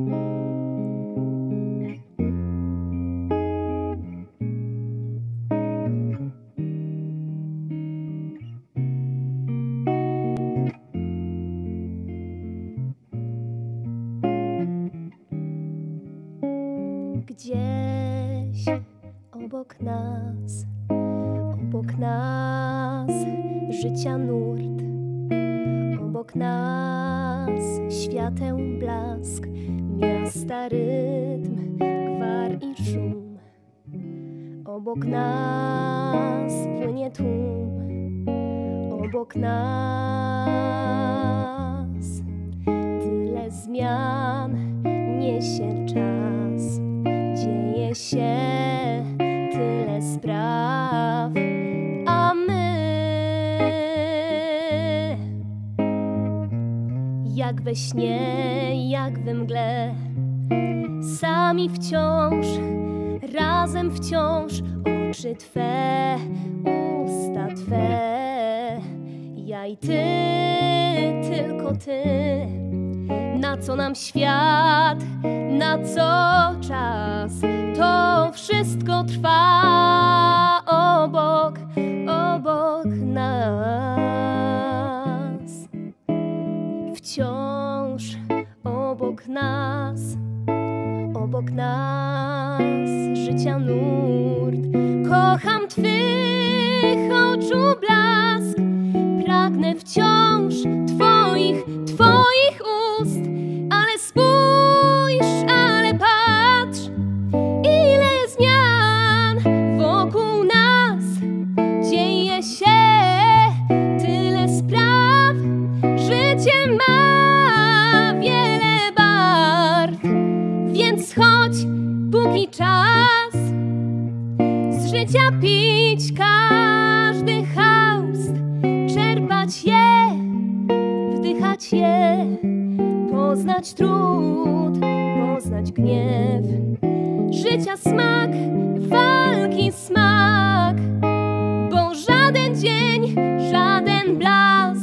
Gdzieś obok nas życia nurt, obok nas świateł blask, miasta rytm, gwar i szum. Obok nas płynie tłum, obok nas tyle zmian niesie czas. Dzieje się tyle spraw, a my jak we śnie, jak we mgle, sami wciąż, razem wciąż. Oczy Twe, usta Twe, ja i Ty, tylko Ty. Na co nam świat, na co czas, to wszystko trwa obok nas. Wciąż obok nas życia nurt. Kocham Twych oczu blask, pragnę wciąż Twoich ust. Ale spójrz, ale patrz, ile zmian wokół nas. Dzieje się tyle spraw, życie ma wiele barw. Więc chodź, póki czas, z życia pić każdy haust, czerpać je, wdychać je, poznać trud, poznać gniew, życia smak, walki smak, bo żaden dzień, żaden blask